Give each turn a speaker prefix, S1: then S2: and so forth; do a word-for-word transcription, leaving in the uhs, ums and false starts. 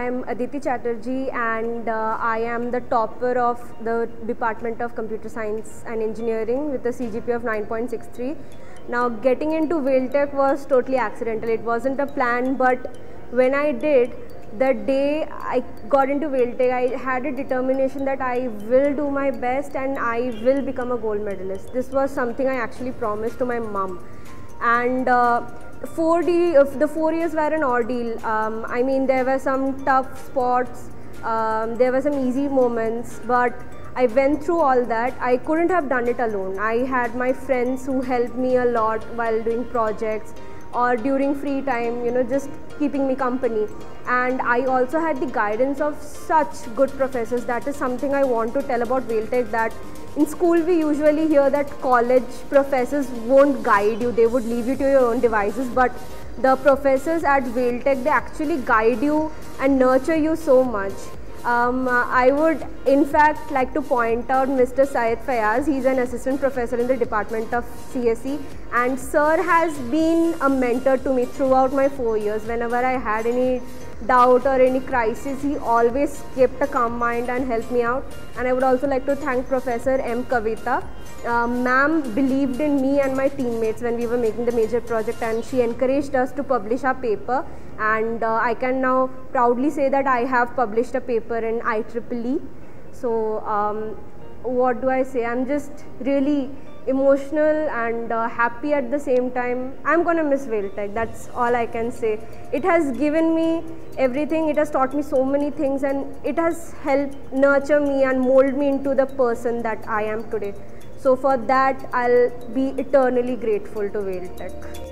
S1: I'm Aditi Chatterjee, and uh, I am the topper of the Department of Computer Science and Engineering with a C G P A of nine point six three. Now, getting into Vailtech was totally accidental. It wasn't a plan, but when I did, the day I got into Vailtech, I had a determination that I will do my best and I will become a gold medalist. This was something I actually promised to my mom. And uh, four D, uh, the four years were an ordeal. Um, I mean, there were some tough spots, um, there were some easy moments, but I went through all that. I couldn't have done it alone. I had my friends who helped me a lot while doing projects or during free time, you know, just keeping me company. And I also had the guidance of such good professors. That is something I want to tell about Vailtech, that in school we usually hear that college professors won't guide you, they would leave you to your own devices, but the professors at Vailtech, they actually guide you and nurture you so much. Um, uh, I would in fact like to point out Mister Syed Fayaz. He's an assistant professor in the Department of C S E, and sir has been a mentor to me throughout my four years. Whenever I had any doubt or any crisis, he always kept a calm mind and helped me out. And I would also like to thank Professor M. Kavita. Uh, Ma'am believed in me and my teammates when we were making the major project, and she encouraged us to publish our paper. And uh, I can now proudly say that I have published a paper in I triple E. So um, what do I say? I'm just really emotional and uh, happy at the same time. I'm gonna miss Vailtech, that's all I can say. It has given me everything, it has taught me so many things, and it has helped nurture me and mold me into the person that I am today. So for that, I'll be eternally grateful to Vailtech.